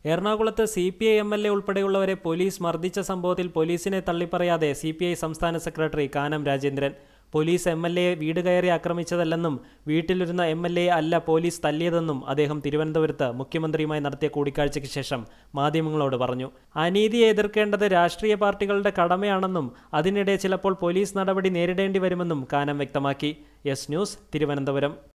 എറണാകുളത്ത് CPI MLA ഉൾപ്പെടെയുള്ളവരെ police മർദ്ദിച്ച സംഭവത്തിൽ പോലീസിനെ തള്ളിപ്പറയാതെ CPI സംസ്ഥാന secretary Kanam Rajendran. Police MLA വീട് കയറി ആക്രമിച്ചതല്ലെന്നും വീട്ടിലിരുന്ന MLA അല്ല പോലീസ് തല്ലിയതെന്നും അദ്ദേഹം തിരുവനന്തപുരത്ത് മുഖ്യമന്ത്രിയുമായി നടത്തിയ കൂടിക്കാഴ്ചയ്ക്ക് ശേഷം മാധ്യമങ്ങളോട് പറഞ്ഞു. അനീതിയെ എതിർക്കേണ്ടത് രാഷ്ട്രീയ പാർട്ടികളുടെ കടമയാണെന്നും അതിനിടെ ചിലപ്പോൾ പോലീസ് നടപടി നേരിടേണ്ടി വരുമെന്നും കാനം വ്യക്തമാക്കി. Yes news, Thiruvananthapuram.